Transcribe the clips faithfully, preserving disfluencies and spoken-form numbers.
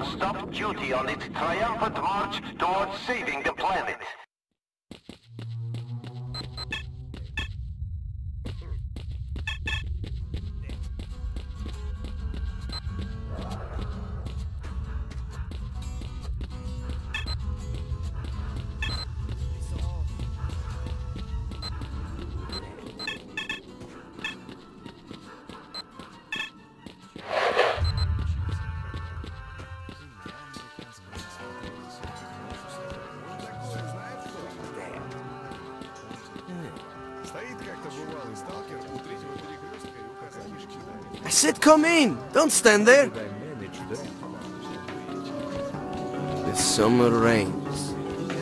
stop duty on its triumphant march towards saving the planet. I said come in! Don't stand there! The summer rains.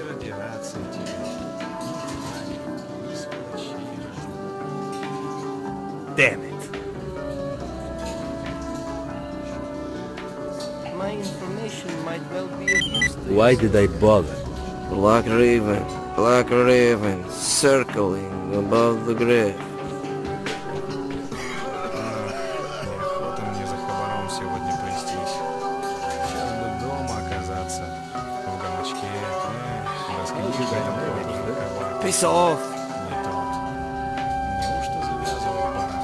Damn it. My information might well be of use to Why did I bother? Black Raven, Black Raven, circling above the grave. Неохота мне за хабаром сегодня плестись. Сейчас бы дома оказаться. В гамачке. Эх, да с книжкой там тоже кабак. Piss off! Не тот. Неужто завязывать пора?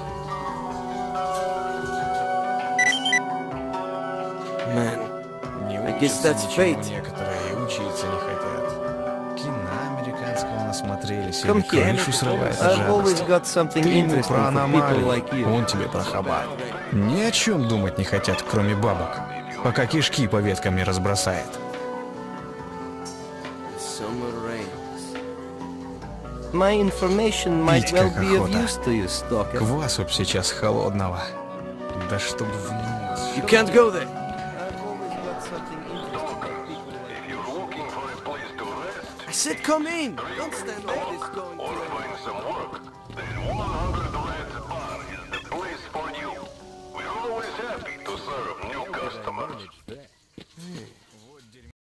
Man, Не I guess учатся that's ничему fate. некоторые и учиться не хотят. Кино американского насмотрелись, Come или here. крышу срывает от I've always жадности. got something Ты ему interesting про for people аномалии, like you. он тебе про хабар. Ни о чем думать не хотят, кроме бабок, пока кишки по веткам не разбросает. The summer rains. My information might Пить well как be of охота. use to you, stalker. Квасу б сейчас холодного. Да чтоб в нос. You can't go there! I've always got something interesting for people like If you're looking for a place to rest I said come in! Don't stand there! It's going or to... find some work, then one hundred